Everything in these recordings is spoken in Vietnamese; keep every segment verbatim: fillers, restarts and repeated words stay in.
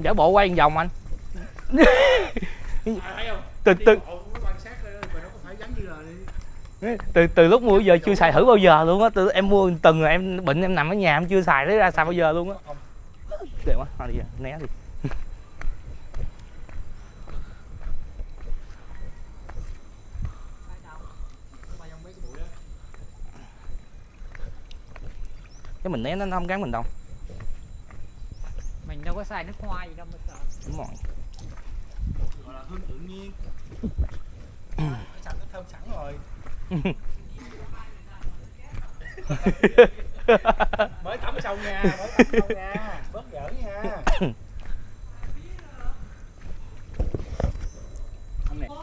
Giả bộ quay một vòng anh. từ từ từ từ lúc mua giờ chưa xài thử bao giờ luôn á. Từ em mua từng rồi em bệnh em nằm ở nhà em chưa xài thấy ra xài bao giờ luôn á. Đẹp quá, thôi đi né đi. Cái mình né nó không cắn mình đâu. Mình đâu có xài nước hoa gì đâu mà sợ. Đúng rồi. Gọi là hương tự nhiên. Sạch nó thơm sẵn rồi. Mới tắm xong nha, mới tắm xong nha, bớt giỡn nha. Không nè.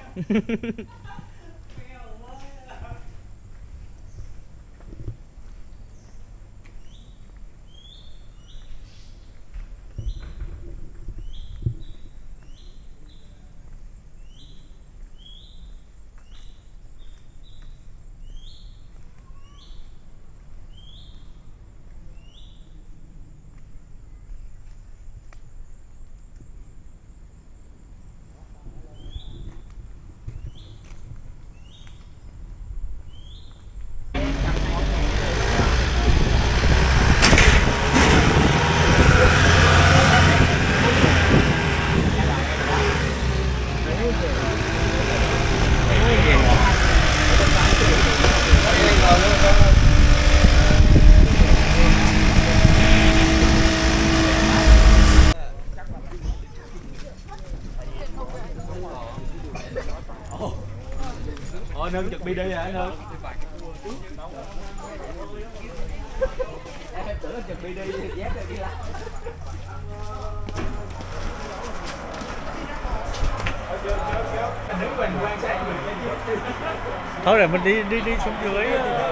Ôi Nương chụp bê đê hả Nương? Em tưởng là chụp bê đê dép rồi đi lại. Đứng mình quan sát người trên. Thôi rồi mình đi đi đi xuống dưới.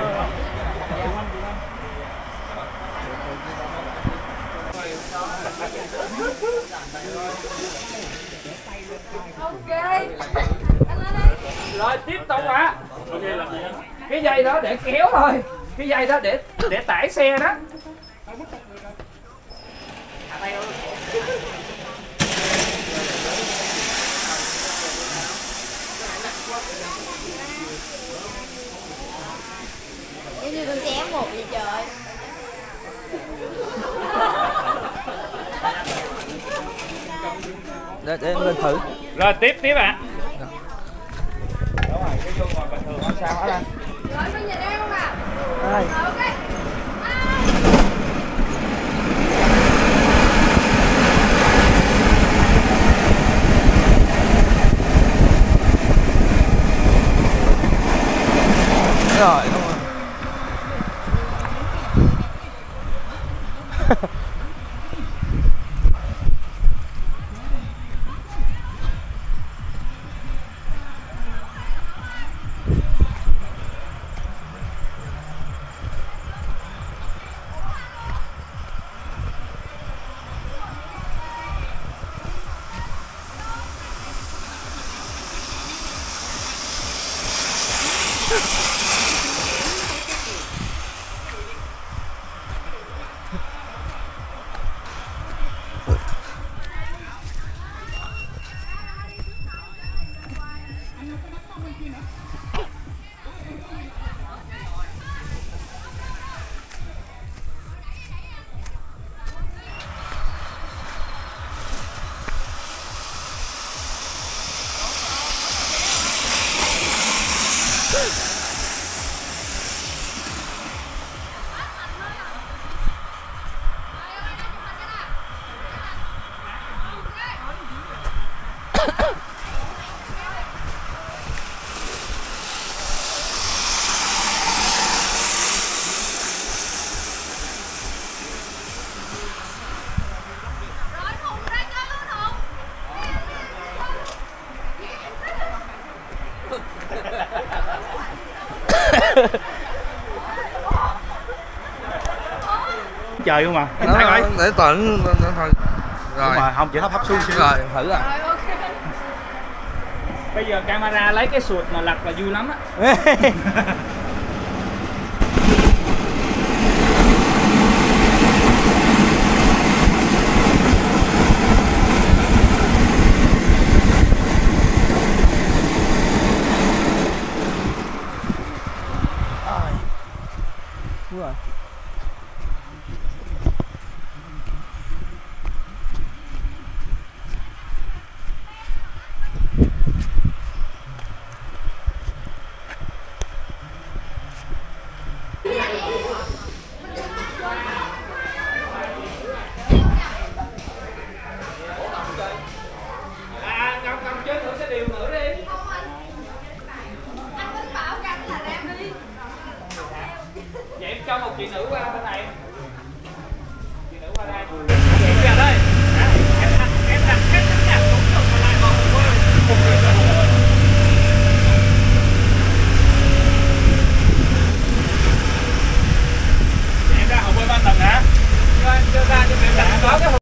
Ok. Rồi tiếp tục ạ. Cái dây đó để kéo thôi. Cái dây đó để để tải xe đó. Giống như con chém một vậy trời. Để, để em lên thử. Rồi tiếp tiếp ạ. Đúng rồi, cái vô ngồi bình thường không sao hết anh. Rồi bây giờ em không ạ? Đây. Ok. Rồi, đúng rồi. Trời không mà. Nó, nó, để tận thôi. Rồi. Mà không chỉ hấp hấp xuống xíu. Rồi thử à. Rồi ok. Bây giờ camera lấy cái sụt mà lật là vui lắm á. chị nữ qua bên này.